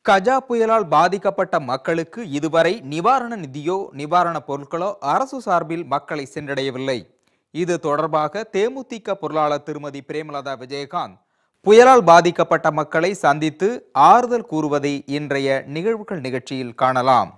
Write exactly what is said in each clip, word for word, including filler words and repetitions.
கஜா புயலால் பாதிக்கப்பட்ட மக்களுக்கு இதுவரை நிவாரண நிதியோ நிவாரண பொருட்களோ அரசு சார்பில் மக்களை சென்றடையவில்லை. இது தொடர்பாக தேமுதிக பொருளாளர் திருமதி பிரேமலதா விஜயகாந்த் புயலால் பாதிக்கப்பட்ட மக்களை சந்தித்து ஆறுதல் கூறுவதை இன்றைய நிகழ்வுகள் நிகழ்ச்சியில் காணலாம்.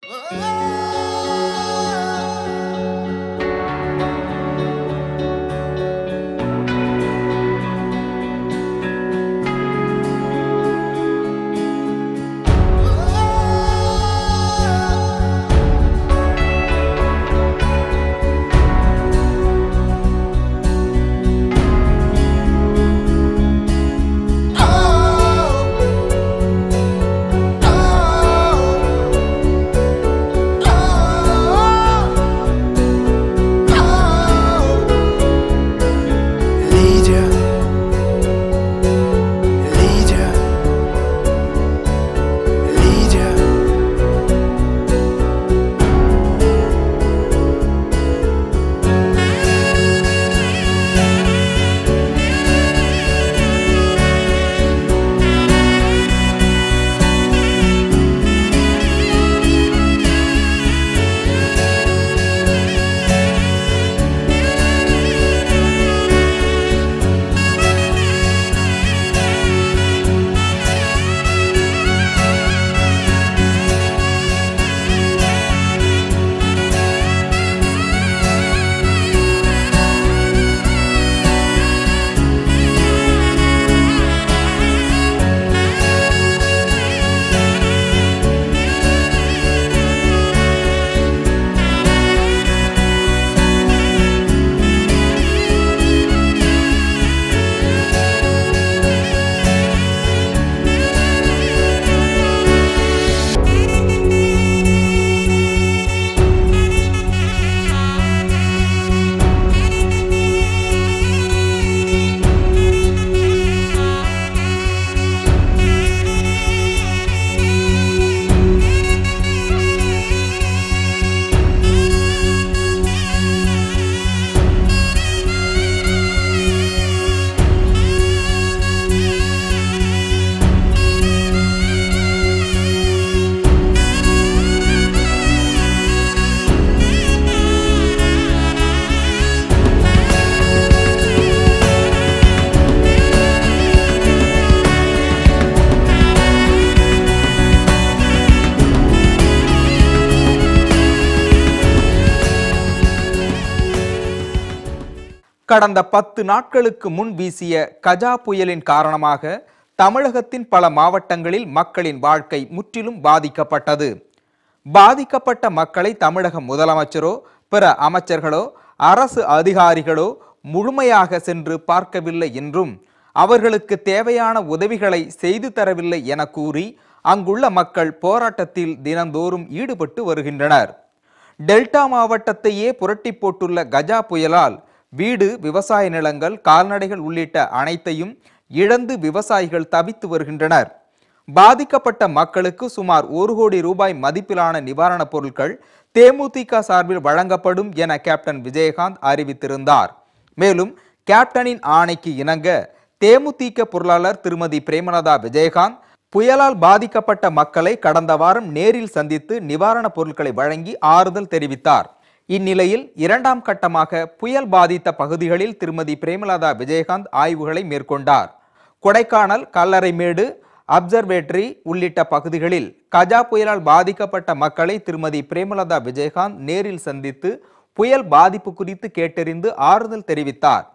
கடந்த பத்து நாட்களுக்கு முன் வீசிய கஜா புயலின் காரணமாக தமிழகத்தின் பல மாவட்டங்களில் மக்களின் வாழ்க்கை முற்றிலும் பாதிக்கப்பட்டது. பாதிக்கப்பட்ட மக்களை தமிழக முதலமைச்சரோ பிற அமைச்சர்களோ அரசு அதிகாரிகளோ முழுமையாக சென்று பார்க்கவில்லை என்றும் அவர்களுக்கு தேவையான உதவிகளை செய்து தரவில்லை என கூறி அங்குள்ள மக்கள் போராட்டத்தில் தினந்தோறும் ஈடுபட்டு வருகின்றனர். டெல்டா மாவட்டத்தையே புரட்டி போட்டுள்ள கஜா புயலால் வீடு, விவசாய நிலங்கள், கால்நடைகள் உள்ளிட்ட அனைத்தையும் இழந்து விவசாயிகள் தவித்து வருகின்றனர். பாதிக்கப்பட்ட மக்களுக்கு சுமார் ஒரு கோடி ரூபாய் மதிப்பிலான நிவாரணப் பொருட்கள் தேமுதிக சார்பில் வழங்கப்படும் என கேப்டன் விஜயகாந்த் அறிவித்திருந்தார். மேலும் கேப்டனின் ஆணைக்கு இணங்க தேமுதிக பொருளாளர் திருமதி பிரேமலதா விஜயகாந்த் புயலால் பாதிக்கப்பட்ட மக்களை கடந்த வாரம் நேரில் சந்தித்து நிவாரணப் பொருட்களை வழங்கி ஆறுதல் தெரிவித்தார். இந்நிலையில் இரண்டாம் கட்டமாக புயல் பாதித்த பகுதிகளில் திருமதி பிரேமலதா விஜயகாந்த் ஆய்வுகளை மேற்கொண்டார். கொடைக்கானல், கல்லறைமேடு, அப்சர்வேட்டரி உள்ளிட்ட பகுதிகளில் கஜா புயலால் பாதிக்கப்பட்ட மக்களை திருமதி பிரேமலதா விஜயகாந்த் நேரில் சந்தித்து புயல் பாதிப்பு குறித்து கேட்டறிந்து ஆறுதல் தெரிவித்தார்.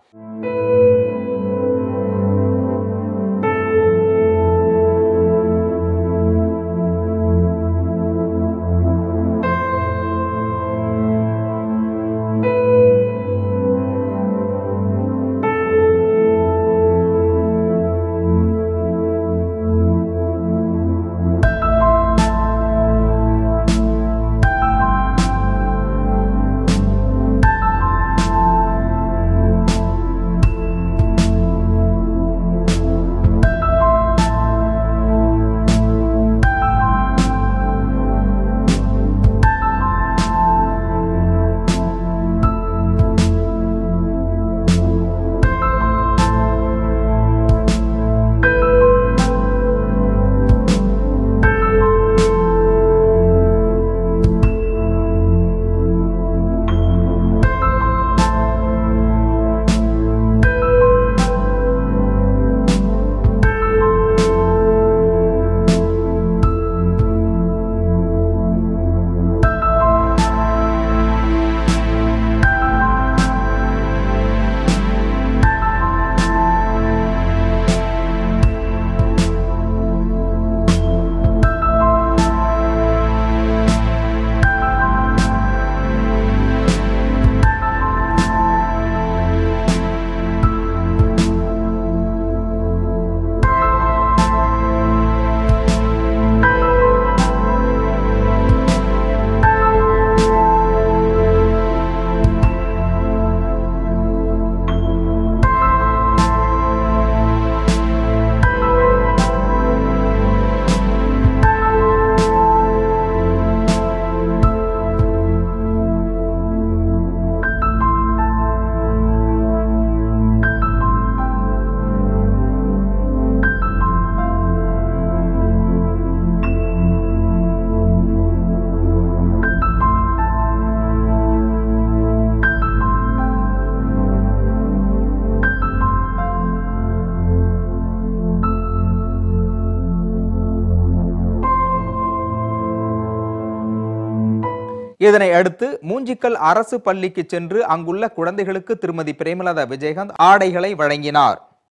இதனை அடுத்து மூஞ்சிக்கல் அரசு பள்ளிக்கு சென்று அங்குள்ள குழந்தைகளுக்கு திருமதி பிரேமலதா விஜயகாந்த் ஆடைகளை வழங்கினார்.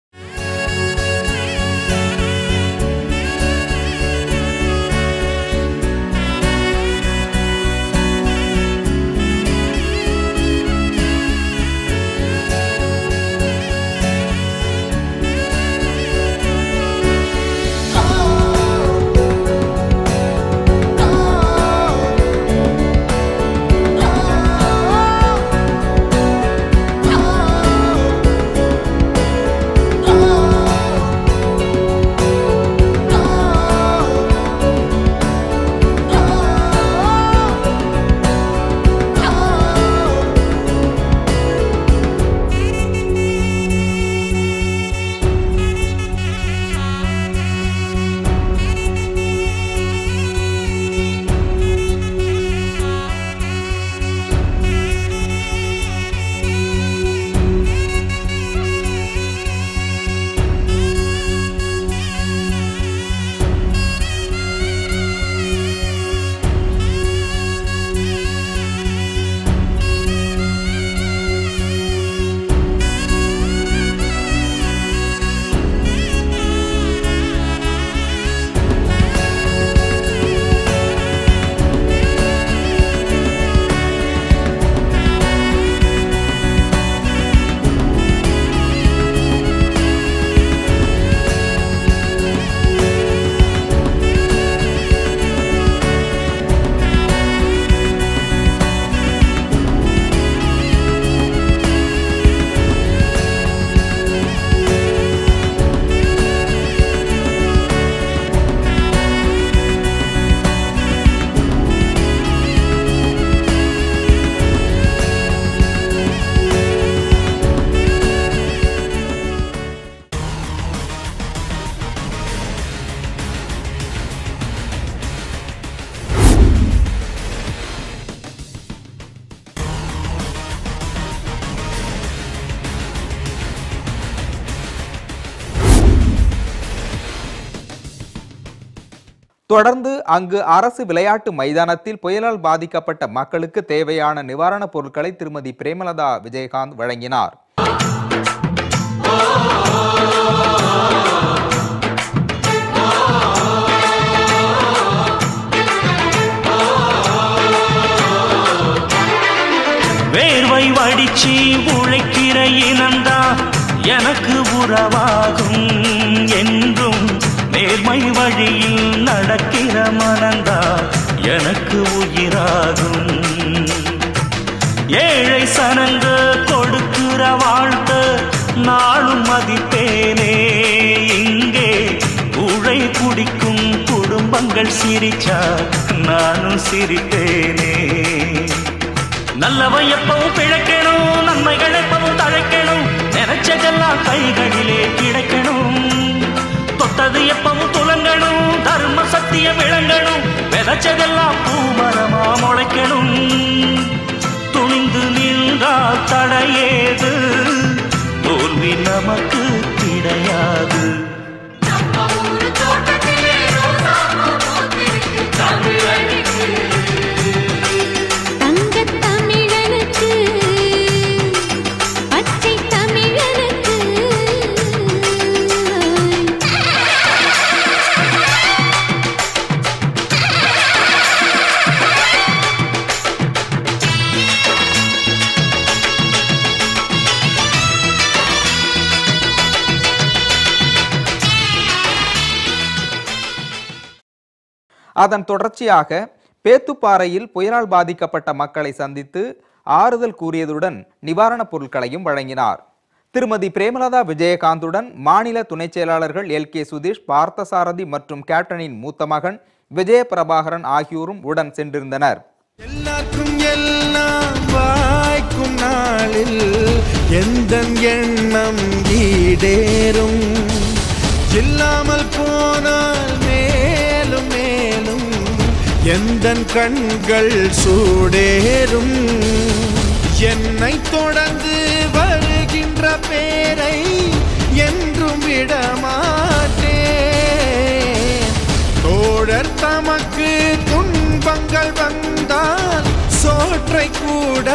தொடர்ந்து அங்கு அரசு விளையாட்டு மைதானத்தில் புயலால் பாதிக்கப்பட்ட மக்களுக்கு தேவையான நிவாரணப் பொருட்களை திருமதி பிரேமலதா விஜயகாந்த் வழங்கினார். வேர்வை வடிச்சி உழைக்கிற இனந்தா எனக்கு உறவாகும் என்றும் நேர்மை வழியில் நடக்கிற மனந்தா எனக்கு உயிராகும். ஏழை சனங்க கொடுக்கிற வாழ்த்து நாளும் மதிப்பேனே. இங்கே உழை குடிக்கும் குடும்பங்கள் சிரிச்சா நானும் சிரிப்பேனே. நல்லவை எப்பவும் பிழைக்கணும், நன்மைகள் எப்பவும் தழைக்கணும், நினைச்சதெல்லாம் கைகளிலே கிடைக்கணும். தொட்டது எப்பவும் துலங்கணும், தர்ம சத்தியம் விளங்கணும், விதைச்சதெல்லாம் பூமரமா முளைக்கணும். துணிந்து நின்றால் தடையேது, தோல்வி நமக்கு கிடையாது. அதன் தொடர்ச்சியாக பேத்துப்பாறையில் புயலால் பாதிக்கப்பட்ட மக்களை சந்தித்து ஆறுதல் கூறியதுடன் நிவாரணப் பொருட்களையும் வழங்கினார். திருமதி பிரேமலதா விஜயகாந்துடன் மாநில துணை செயலாளர்கள் எல் கே சுதீஷ், பார்த்தசாரதி மற்றும் கேப்டனின் மூத்த மகன் விஜய பிரபாகரன் ஆகியோரும் உடன் சென்றிருந்தனர். எல்லாருக்கும் எல்லாம் வாய்க்கும் நாளில் எந்தன் எண்ணம் ஈடேறும். இல்லாமல் போனால் மேலும் மேலும் எந்தன் கண்கள் சூடேறும். என்னை தொடர்ந்து வருகின்ற பேரை என்றும் விடமாட்டேன். தோழர் தமக்கு துன்பங்கள் வந்தால் ஒன்றை கூட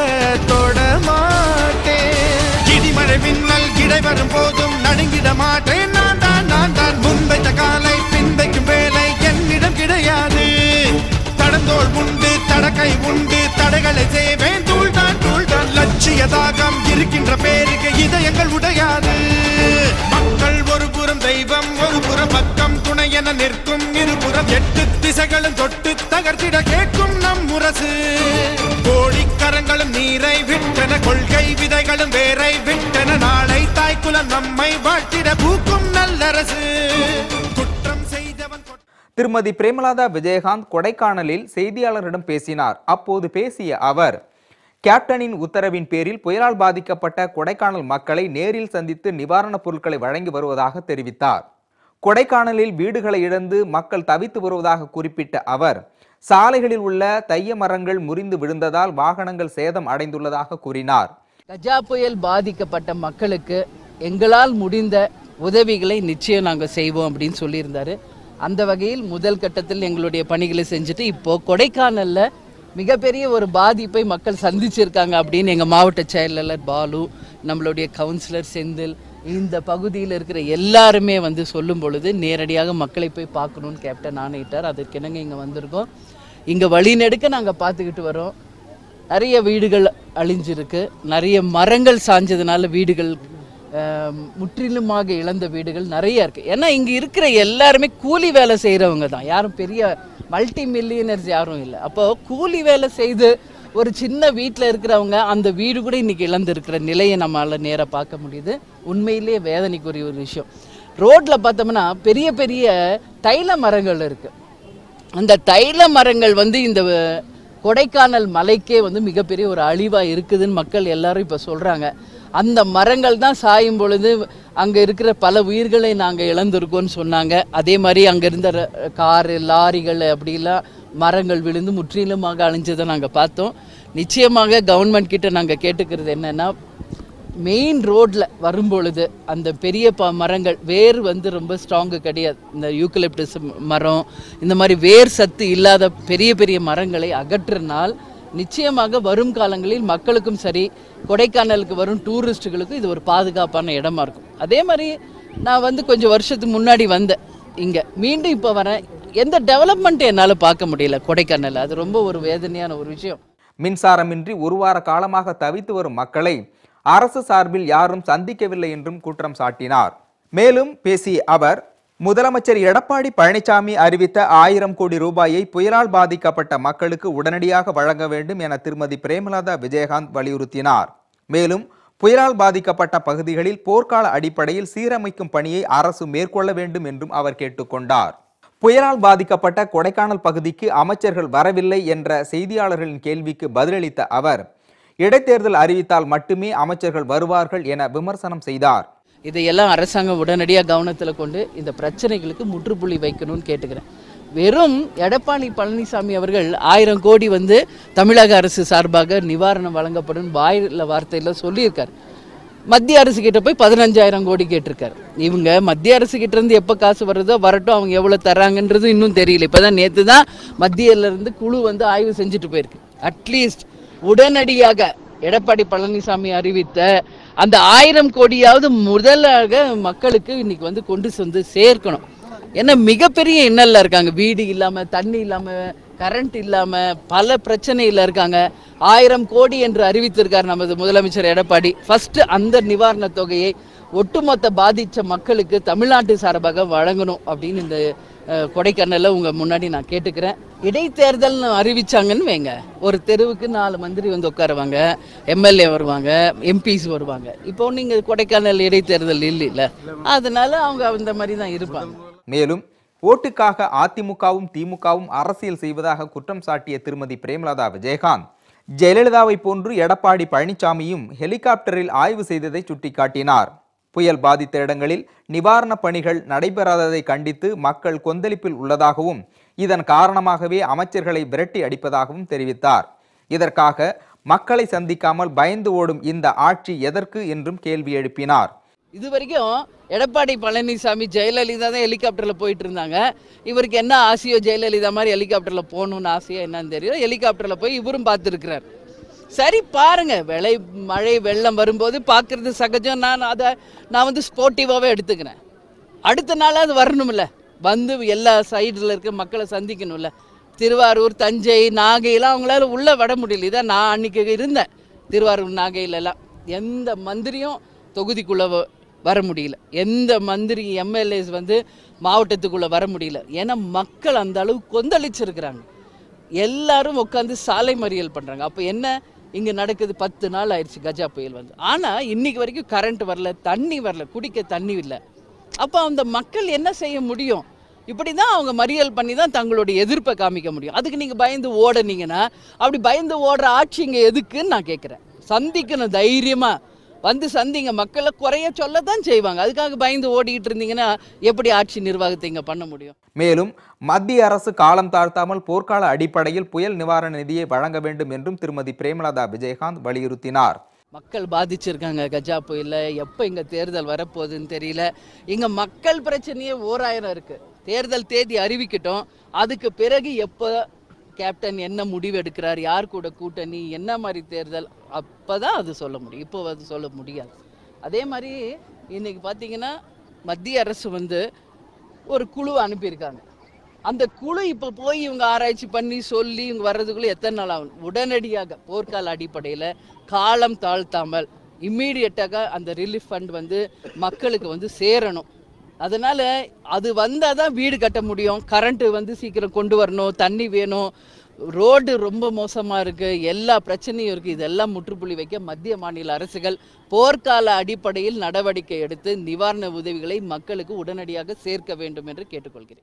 தொடமாட்டேன். இடிமழை மின்னல் இடை வரும் போதும் நடுங்கிட மாட்டேன். நான் தான் நான் தான் முன்வைத்த காலை பின்வைக்கும் வேலை என்னிடம் கிடையாது. தடந்தோள் உண்டு தடக்கை உண்டு தடைகளை செய்வேன். தூள் தான் தூள் தான் லட்சிய தாகம் இருக்கின்ற பேருக்கு இதயங்கள் உடையாது. மக்கள் ஒரு புறம் தெய்வம் ஒரு புறம் பக்கம் துணை என நிற்கும். இருபுறம் எட்டு திசைகளும் தொட்டு தகர்த்திட கேட்கும் நம் முரசு. கோடிக்கரங்களும் நீரை விட்டன கொள்கை விதைகளும் வேரை விட்டன. நாளை தாய்க்குலம் நம்மை வாழ்த்திட பூக்கும் நல்லரசு. குற்றம் செய்தவன் திருமதி பிரேமலதா விஜயகாந்த் கொடைக்கானலில் செய்தியாளரிடம் பேசினார். அப்போது பேசிய அவர், கேப்டனின் உத்தரவின் பேரில் புயலால் பாதிக்கப்பட்ட கொடைக்கானல் மக்களை நேரில் சந்தித்து நிவாரணப் பொருட்களை வழங்கி வருவதாக தெரிவித்தார். கொடைக்கானலில் வீடுகளை இழந்து மக்கள் தவித்து வருவதாக குறிப்பிட்ட அவர், சாலைகளில் உள்ள தைய மரங்கள் முறிந்து விழுந்ததால் வாகனங்கள் சேதம் அடைந்துள்ளதாக கூறினார். கஜா புயல் பாதிக்கப்பட்ட மக்களுக்கு எங்களால் முடிந்த உதவிகளை நிச்சயம் நாங்கள் செய்வோம் அப்படின்னு சொல்லியிருந்தாரு. அந்த வகையில் முதல் கட்டத்தில் எங்களுடைய பணிகளை செஞ்சுட்டு இப்போ கொடைக்கானல்ல மிகப்பெரிய ஒரு பாதிப்பை மக்கள் சந்திச்சிருக்காங்க அப்படின்னு எங்கள் மாவட்ட செயலாளர் பாலு, நம்மளுடைய கவுன்சிலர் செந்தில், இந்த பகுதியில் இருக்கிற எல்லாருமே வந்து சொல்லும் பொழுது நேரடியாக மக்களை போய் பார்க்கணுன்னு கேப்டன் ஆணையிட்டார். அதற்கு என்னங்க இங்கே வந்திருக்கோம். இங்கே வழிநெடுக்க நாங்கள் பார்த்துக்கிட்டு வரோம். நிறைய வீடுகள் அழிஞ்சிருக்கு, நிறைய மரங்கள் சாஞ்சதுனால வீடுகள் முற்றிலுமாக இழந்த வீடுகள் நிறைய இருக்குது. ஏன்னா இங்கே இருக்கிற எல்லாருமே கூலி வேலை செய்கிறவங்க தான், யாரும் பெரிய மல்டி மில்லியனர்ஸ் யாரும் இல்லை. அப்போது கூலி வேலை செய்து ஒரு சின்ன வீட்டில் இருக்கிறவங்க அந்த வீடு கூட இன்றைக்கி இழந்திருக்கிற நிலையை நம்மளால் நேராக பார்க்க முடியுது. உண்மையிலேயே வேதனைக்குரிய ஒரு விஷயம். ரோட்டில் பார்த்தோம்னா பெரிய பெரிய தைல மரங்கள் இருக்குது. அந்த தைல மரங்கள் வந்து இந்த கொடைக்கானல் மலைக்கே வந்து மிகப்பெரிய ஒரு அழிவாக இருக்குதுன்னு மக்கள் எல்லாரும் இப்போ சொல்கிறாங்க. அந்த மரங்கள் தான் சாயும் பொழுது அங்கே இருக்கிற பல உயிர்களை நாங்கள் இழந்திருக்கோன்னு சொன்னாங்க. அதே மாதிரி அங்கே இருந்த காரு லாரிகள் அப்படிலாம் மரங்கள் விழுந்து முற்றிலுமாக அழிஞ்சதை நாங்கள் பார்த்தோம். நிச்சயமாக கவர்மெண்ட் கிட்ட நாங்கள் கேட்டுக்கிறது என்னென்னா, மெயின் ரோட்டில் வரும்பொழுது அந்த பெரிய ப மரங்கள் வேர் வந்து ரொம்ப ஸ்ட்ராங்கு கிடையாது. இந்த யூக்கலிப்டஸ் மரம் இந்த மாதிரி வேர் சத்து இல்லாத பெரிய பெரிய மரங்களை அகற்றினால் நிச்சயமாக வரும் காலங்களில் மக்களுக்கும் சரி கொடைக்கானலுக்கு வரும் டூரிஸ்ட்டுகளுக்கும் இது ஒரு பாதுகாப்பான இடமா இருக்கும். அதே மாதிரி நான் வந்து கொஞ்சம் வருஷத்துக்கு முன்னாடி வந்தேன் இங்கே, மீண்டும் இப்போ வரேன். எந்த டெவலப்மெண்ட்டும் என்னால் பார்க்க முடியல கொடைக்கானல். அது ரொம்ப ஒரு வேதனையான ஒரு விஷயம். மின்சாரமின்றி ஒரு வார காலமாக தவித்து வரும் மக்களை அரசு சார்பில் யாரும் சந்திக்கவில்லை என்றும் குற்றம் சாட்டினார். மேலும் பேசிய அவர், முதலமைச்சர் எடப்பாடி பழனிசாமி அறிவித்த ஆயிரம் கோடி ரூபாயை புயலால் பாதிக்கப்பட்ட மக்களுக்கு உடனடியாக வழங்க வேண்டும் என திருமதி பிரேமலதா விஜயகாந்த் வலியுறுத்தினார். மேலும் புயலால் பாதிக்கப்பட்ட பகுதிகளில் போர்க்கால அடிப்படையில் சீரமைக்கும் பணியை அரசு மேற்கொள்ள வேண்டும் என்றும் அவர் கேட்டுக்கொண்டார். புயலால் பாதிக்கப்பட்ட கொடைக்கானல் பகுதிக்கு அமைச்சர்கள் வரவில்லை என்ற செய்தியாளர்களின் கேள்விக்கு பதிலளித்த அவர், இடைத்தேர்தல் அறிவித்தால் மட்டுமே அமைச்சர்கள் வருவார்கள் என விமர்சனம் செய்தார். இதையெல்லாம் அரசாங்கம் உடனடியாக கவனத்தில் கொண்டு இந்த பிரச்சனைகளுக்கு முற்றுப்புள்ளி வைக்கணும்னு கேட்டுக்கிறேன். வெறும் எடப்பாடி பழனிசாமி அவர்கள் ஆயிரம் கோடி வந்து தமிழக அரசு சார்பாக நிவாரணம் வழங்கப்படும் வாயில வார்த்தையில் சொல்லியிருக்காரு. மத்திய அரசு கிட்ட போய் பதினஞ்சாயிரம் கோடி கேட்டிருக்காரு. இவங்க மத்திய அரசு கிட்ட இருந்து எப்போ காசு வர்றதோ வரட்டும், அவங்க எவ்வளோ தராங்கன்றது இன்னும் தெரியல. இப்போ தான் நேற்று தான் மத்தியிலிருந்து குழு வந்து ஆய்வு செஞ்சுட்டு போயிருக்கு. அட்லீஸ்ட் உடனடியாக எடப்பாடி பழனிசாமி அறிவித்த அந்த ஆயிரம் கோடியாவது முதலாக மக்களுக்கு இன்னைக்கு வந்து கொண்டு வந்து சேர்க்கணும். ஏன்னா மிகப்பெரிய இன்னல்ல இருக்காங்க, வீடு இல்லாம, தண்ணி இல்லாம, கரண்ட் இல்லாம, பல பிரச்சனையில் இருக்காங்க. ஆயிரம் கோடி என்று அறிவித்திருக்கார் நமது முதலமைச்சர் எடப்பாடி. ஃபர்ஸ்ட் அந்த நிவாரண தொகையை ஒட்டுமொத்த பாதித்த மக்களுக்கு தமிழ்நாட்டு சார்பாக வழங்கணும் அப்படின்னு இந்த கொடைக்கானலில் உங்கள் முன்னாடி நான் கேட்டுக்கிறேன். இடைத்தேர்தல்னு அறிவிச்சாங்கன்னு வைங்க, ஒரு தெருவுக்கு நாலு மந்திரி வந்து உட்காருவாங்க, எம்எல்ஏ வருவாங்க, எம்பிஸ் வருவாங்க. இப்போ நீங்கள் கொடைக்கானல் இடைத்தேர்தல் இல்லை, அதனால அவங்க அந்த மாதிரி தான் இருப்பாங்க. மேலும் ஓட்டுக்காக அதிமுகவும் திமுகவும் அரசியல் செய்வதாக குற்றம் சாட்டிய திருமதி பிரேமலதா விஜயகாந்த், ஜெயலலிதாவை போன்று எடப்பாடி பழனிசாமியும் ஹெலிகாப்டரில் ஆய்வு செய்ததை சுட்டிக்காட்டினார். புயல் பாதித்த இடங்களில் நிவாரணப் பணிகள் நடைபெறாததை கண்டித்து மக்கள் கொந்தளிப்பில் உள்ளதாகவும் இதன் காரணமாகவே அமைச்சர்களை விரட்டி அடிப்பதாகவும் தெரிவித்தார். இதற்காக மக்களை சந்திக்காமல் பயந்து ஓடும் இந்த ஆட்சி எதற்கு என்றும் கேள்வி எழுப்பினார். இது வரைக்கும் எடப்பாடி பழனிசாமி ஜெயலலிதா தான் ஹெலிகாப்டரில் போயிட்டு இருந்தாங்க. இவருக்கு என்ன ஆசையோ, ஜெயலலிதா மாதிரி ஹெலிகாப்டரில் போகணுன்னு ஆசையோ என்னன்னு தெரியல, ஹெலிகாப்டரில் போய் இவரும் பார்த்துருக்கிறார். சரி பாருங்க, விளை மழை வெள்ளம் வரும்போது பார்க்கறது சகஜம். நான் அதை நான் வந்து ஸ்போர்ட்டிவாகவே எடுத்துக்கிறேன். அடுத்த நாள் அது வரணும்ல, வந்து எல்லா சைடில் இருக்க மக்களை சந்திக்கணும்ல. திருவாரூர், தஞ்சை, நாகையெல்லாம் அவங்களால உள்ளே வர முடியல. இதான் நான் அன்றைக்கி இருந்தேன் திருவாரூர், நாகையிலலாம். எந்த மந்திரியும் தொகுதிக்குள்ளே வர முடியல. எந்த மந்திரி எம்எல்ஏஸ் வந்து மாவட்டத்துக்குள்ளே வர முடியல. ஏன்னா மக்கள் அந்த அளவு கொந்தளிச்சிருக்கிறாங்க. எல்லாரும் உட்காந்து சாலை மறியல் பண்ணுறாங்க. அப்போ என்ன இங்கே நடக்குது? பத்து நாள் ஆயிடுச்சு கஜா புயல் வந்து. ஆனால் இன்றைக்கி வரைக்கும் கரண்ட் வரல, தண்ணி வரல, குடிக்க தண்ணி இல்லை. அப்போ அந்த மக்கள் என்ன செய்ய முடியும்? இப்படி தான் அவங்க மறியல் பண்ணி தான் தங்களுடைய எதிர்ப்பை காமிக்க முடியும். அதுக்கு நீங்கள் பயந்து ஓடுனீங்கன்னா, அப்படி பயந்து ஓடுற ஆட்சி இங்கே எதுக்குன்னு நான் கேட்குறேன். சந்திக்கணும், தைரியமாக வந்து சந்திங்க. மக்களை குறைய சொல்ல தான் செய்வாங்க. அதுக்காக பயந்து ஓடிக்கிட்டு இருந்தீங்கன்னா எப்படி ஆட்சி நிர்வாகத்தை இங்கே பண்ண முடியும்? மேலும் மத்திய அரசு காலம் தாழ்த்தாமல் போர்க்கால அடிப்படையில் புயல் நிவாரண நிதியை வழங்க வேண்டும் என்றும் திருமதி பிரேமலதா விஜயகாந்த் வலியுறுத்தினார். மக்கள் பாதிச்சிருக்காங்க கஜா புயல்ல. எப்போ இங்கே தேர்தல் வரப்போகுதுன்னு தெரியல. இங்கே மக்கள் பிரச்சனையே ஓராயிரம் இருக்குது. தேர்தல் தேதி அறிவிக்கட்டும். அதுக்கு பிறகு எப்போ கேப்டன் என்ன முடிவு எடுக்கிறார், யார் கூட கூட்டணி, என்ன மாதிரி தேர்தல், அப்போ தான் அது சொல்ல முடியும். இப்போ அது சொல்ல முடியாது. அதே மாதிரி இன்றைக்கி பார்த்தீங்கன்னா மத்திய அரசு வந்து ஒரு குழு அனுப்பியிருக்காங்க. அந்த குழு இப்போ போய் இவங்க ஆராய்ச்சி பண்ணி சொல்லி இவங்க வர்றதுக்குள்ளே எத்தனை நாள் ஆகும்? உடனடியாக போர்க்கால அடிப்படையில் காலம் தாழ்த்தாமல் இம்மீடியட்டாக அந்த ரிலீஃப் ஃபண்ட் வந்து மக்களுக்கு வந்து சேரணும். அதனால் அது வந்தால் தான் வீடு கட்ட முடியும். கரண்ட்டு வந்து சீக்கிரம் கொண்டு வரணும், தண்ணி வேணும், ரோடு ரொம்ப மோசமாக இருக்குது, எல்லா பிரச்சனையும் இருக்குது. இதெல்லாம் முற்றுப்புள்ளி வைக்க மத்திய மாநில அரசுகள் போர்க்கால அடிப்படையில் நடவடிக்கை எடுத்து நிவாரண உதவிகளை மக்களுக்கு உடனடியாக சேர்க்க வேண்டும் என்று கேட்டுக்கொள்கிறேன்.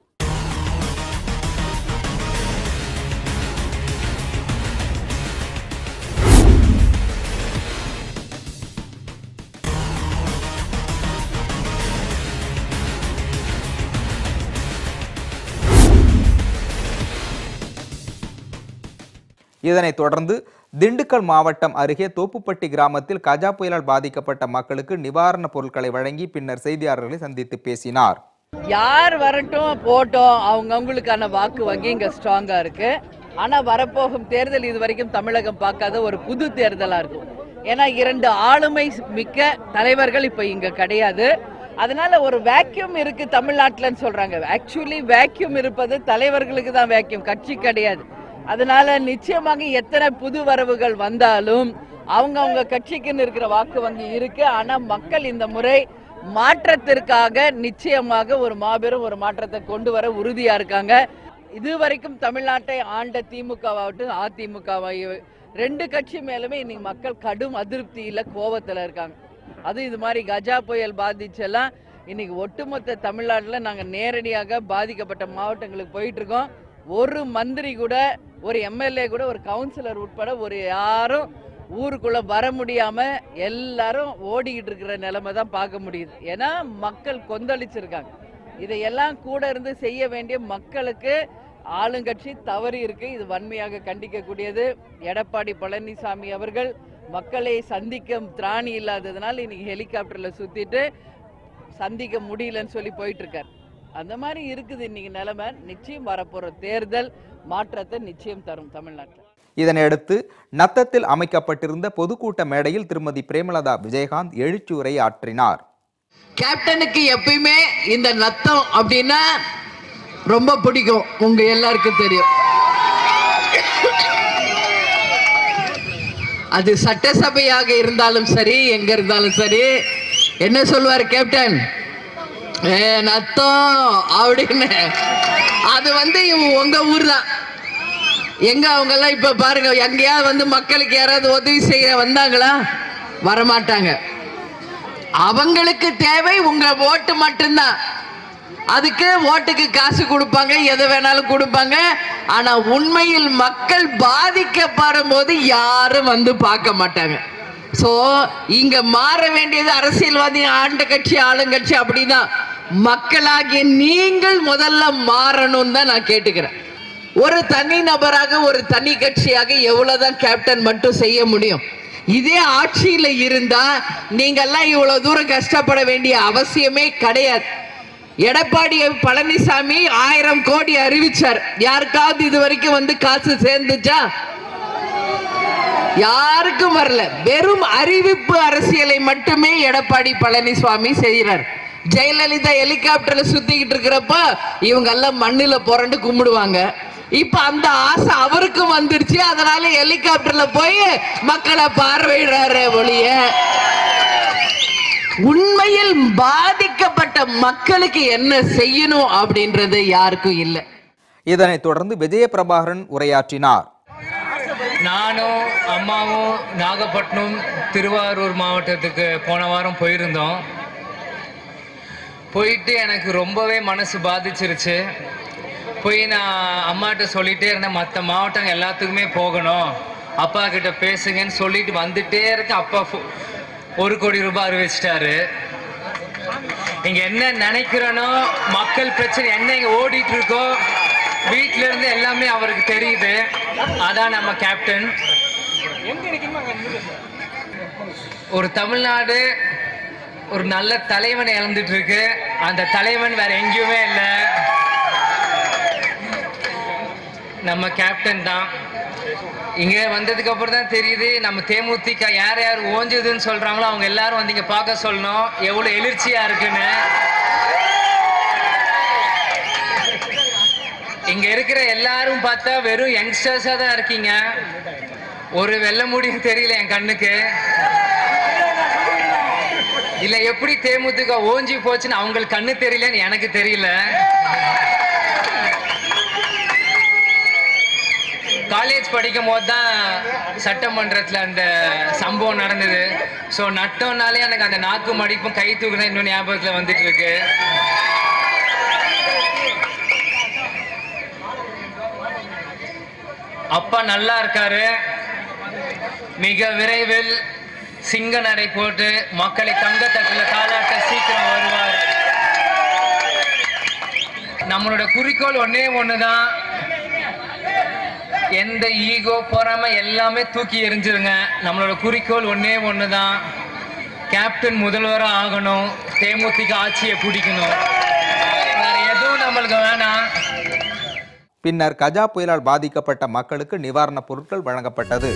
இதனைத் தொடர்ந்து திண்டுக்கல் மாவட்டம் அருகே தோப்புப்பட்டி கிராமத்தில் கஜா புயலால் பாதிக்கப்பட்ட மக்களுக்கு நிவாரணப் பொருட்களை வழங்கி பின்னர் செய்தியாளர்களை சந்தித்து பேசினார். யார் வரட்டும் போட்டோம், அவங்கவுங்களுக்கான வாக்கு வங்கி இங்கே ஸ்ட்ராங்காக இருக்கு. ஆனால் வரப்போகும் தேர்தல் இது வரைக்கும் தமிழகம் பார்க்காத ஒரு புது தேர்தலாக இருக்கும். ஏன்னா இரண்டு ஆளுமை மிக்க தலைவர்கள் இப்போ இங்கே கிடையாது. அதனால ஒரு வேக்யூம் இருக்கு தமிழ்நாட்டில்னு சொல்றாங்க. ஆக்சுவலி வேக்யூம் இருப்பது தலைவர்களுக்கு தான் வேக்யூம், கட்சி கிடையாது. அதனால நிச்சயமாக எத்தனை புது வரவுகள் வந்தாலும் அவங்க அவங்க கட்சிக்குன்னு இருக்கிற வாக்கு வங்கி இருக்கு. ஆனா மக்கள் இந்த முறை மாற்றத்திற்காக நிச்சயமாக ஒரு மாபெரும் ஒரு மாற்றத்தை கொண்டு வர உறுதியா இருக்காங்க. இதுவரைக்கும் தமிழ்நாட்டை ஆண்ட திமுகவாகட்டும் அதிமுகவை ரெண்டு கட்சி மேலுமே இன்னைக்கு மக்கள் கடும் அதிருப்தியில கோபத்துல இருக்காங்க. அது இது மாதிரி கஜா புயல் பாதிச்செல்லாம் இன்னைக்கு ஒட்டுமொத்த தமிழ்நாட்டில் நாங்கள் நேரடியாக பாதிக்கப்பட்ட மாவட்டங்களுக்கு போயிட்டு இருக்கோம். ஒரு மந்திரி கூட, ஒரு எம்எல்ஏ கூட, ஒரு கவுன்சிலர் உட்பட ஒரு யாரும் ஊருக்குள்ள வர முடியாம எல்லாரும் ஓடிக்கிட்டு இருக்கிற நிலைமை தான் பார்க்க முடியுது. ஏன்னா மக்கள் கொந்தளிச்சிருக்காங்க. இதையெல்லாம் கூட இருந்து செய்ய வேண்டிய மக்களுக்கு ஆளுங்கட்சி தவறி இருக்கு. இது வன்மையாக கண்டிக்கக்கூடியது. எடப்பாடி பழனிசாமி அவர்கள் மக்களை சந்திக்க திராணி இல்லாததுனால இன்னைக்கு ஹெலிகாப்டர்ல சுத்திட்டு சந்திக்க முடியலன்னு சொல்லி போயிட்டு இருக்காரு. அந்த மாதிரி இருக்குது இன்னைக்கு நிலைமை. நிச்சயம் வரப்போற தேர்தல் மாற்றத்தை நிச்சயம் தரும் தமிழ்நாட்டில். இதனையடுத்து நத்தத்தில் அமைக்கப்பட்டிருந்த பொதுக்கூட்ட மேடையில் திருமதி பிரேமலதா விஜயகாந்த் எழுச்சியுரை ஆற்றினார். கேப்டனுக்கு எப்பயுமே இந்த நத்தம் அப்படின்னா ரொம்ப பிடிக்கும், உங்க எல்லாருக்கும் தெரியும். அது சட்டசபையாக இருந்தாலும் சரி, எங்க இருந்தாலும் சரி, என்ன சொல்வார் கேப்டன்? ஏ நத்தம் அப்படின்னு. அது வந்து உங்க ஊர் தான். எங்க அவங்க எல்லாம் இப்ப பாருங்க, எங்கேயாவது வந்து மக்களுக்கு யாராவது உதவி செய்ய வந்தாங்களா? வரமாட்டாங்க. அவங்களுக்கு தேவை உங்க ஓட்டு மட்டும்தான். அதுக்கு ஓட்டுக்கு காசு கொடுப்பாங்க, எதை வேணாலும் கொடுப்பாங்க. ஆனா உண்மையில் மக்கள் பாதிக்கப்படும் போது யாரும் வந்து பார்க்க மாட்டாங்க. சோ இங்க மாற வேண்டியது அரசியல்வாதி, ஆண்ட கட்சி, ஆளுங்கட்சி அப்படிதான். மக்களாகிய நீங்கள் முதல்ல மாறணும் தான் நான் கேட்டுக்கிறேன். ஒரு தனி நபராக, ஒரு தனி கட்சியாக எவ்வளவுதான் கேப்டன் மட்டும் செய்ய முடியும்? இதே ஆட்சியில இருந்தா நீங்கெல்லாம் இவ்வளவு தூரம் கஷ்டப்பட வேண்டிய அவசியமே கிடையாது. எடப்பாடி பழனிசாமி ஆயிரம் கோடி அறிவிச்சார். யாருக்காவது இது வரைக்கும் வந்து காசு சேர்ந்துச்சா? யாருக்கும் வரல. வெறும் அறிவிப்பு அரசியலை மட்டுமே எடப்பாடி பழனிசாமி செய்கிறார். ஜெயலலிதா ஹெலிகாப்டர்ல சுத்திக்கிட்டு இருக்கிறப்ப இவங்க எல்லாம் மண்ணில புரண்டு கும்பிடுவாங்க. இப்ப அந்த ஆசை அவருக்கும் வந்துருச்சு. அதனால ஹெலிகாப்டர்ல போய் மக்களை பார்வையிடுறாரு ஒழிய உண்மையில் பாதிக்கப்பட்ட மக்களுக்கு என்ன செய்யணும் அப்படின்றது யாருக்கும் இல்லை. இதனைத் தொடர்ந்து விஜய பிரபாகரன் உரையாற்றினார். நானும் அம்மாவும் நாகப்பட்டினம் திருவாரூர் மாவட்டத்துக்கு போன வாரம் போயிருந்தோம். போயிட்டு எனக்கு ரொம்பவே மனசு பாதிச்சிருச்சு. போய் நான் அம்மாட்ட சொல்லிட்டே இருந்தேன், மற்ற மாவட்டம் எல்லாத்துக்குமே போகணும், அப்பா கிட்ட பேசுங்கன்னு சொல்லிட்டு வந்துட்டே இருக்க. அப்பா ஒரு கோடி ரூபாய் அறிவிச்சிட்டாரு. இங்க என்ன நினைக்கிறனோ, மக்கள் பிரச்சனை என்ன இங்க ஓடிட்டு இருக்கோ, வீட்டில இருந்து எல்லாமே அவருக்கு தெரியுது. அதான் நம்ம கேப்டன். ஒரு தமிழ்நாடு ஒரு நல்ல தலைவனை இழந்துட்டு இருக்கு. அந்த தலைவன் வேற எங்கேயுமே இல்லை, நம்ம கேப்டன் தான். இங்க வந்ததுக்கு அப்புறம் தான் தெரியுது நம்ம தேமுதிக யார் யார் ஓஞ்சதுன்னு சொல்றாங்களோ அவங்க எல்லாரும் வந்து இங்க பார்க்க சொல்லணும் எவ்வளவு எழுச்சியா இருக்குன்னு. இங்க இருக்கிற எல்லாரும் பார்த்தா வெறும் யங்ஸ்டர்ஸா தான் இருக்கீங்க. ஒரு வெள்ள முடியும் தெரியல என் கண்ணுக்கு. இல்ல எப்படி தேமுதிக ஓஞ்சி போச்சுன்னு அவங்களுக்கு கண்ணு தெரியலன்னு எனக்கு தெரியல. காலேஜ் படிக்கும் போது தான் சட்டமன்றத்தில் அந்த சம்பவம் நடந்தது. ஸோ நட்டோம்னாலே எனக்கு அந்த நாக்கு மடிப்பும் கை தூக்குதான் இன்னும் ஞாபகத்தில் வந்துட்டு இருக்கு. அப்பா நல்லா இருக்காரு. மிக விரைவில் சிங்க நடை போட்டு மக்களை தங்கத்தட்டில் தாளாட்ட சீக்கிரம் வருவார். நம்மளோட குறிக்கோள் ஒன்னே ஒண்ணுதான், எந்த ஈகோ பொறாமை எல்லாமே தூக்கி எறிஞ்சிருங்க. நம்மளோட குறிக்கோள் ஒன்னே ஒண்ணுதான், கேப்டன் முதல்வரா ஆகணும், தேமுதிக ஆட்சியை பிடிக்கணும், வேற எதுவும் நம்மளுக்கு வேணாம். பின்னர் கஜா புயலால் பாதிக்கப்பட்ட மக்களுக்கு நிவாரணப் பொருட்கள் வழங்கப்பட்டது.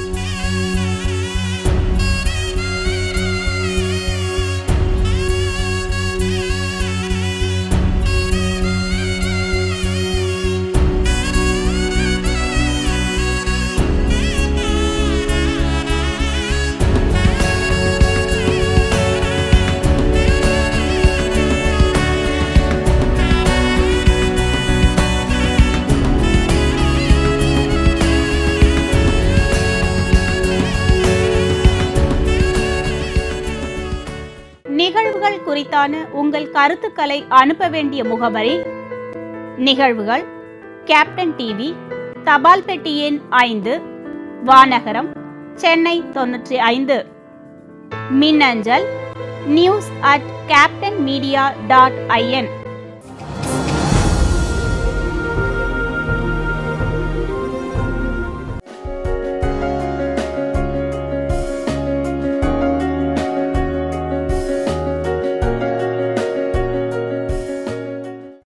நிகழ்வுகள் குறித்தான உங்கள் கருத்துக்களை அனுப்ப வேண்டிய முகவரி நிகழ்வுகள் கேப்டன் டிவி, தபால் பெட்டி எண் ஐந்து, வானகரம், சென்னை தொன்னூற்றி ஐந்து. மின்னஞ்சல் news at captain media dot IN.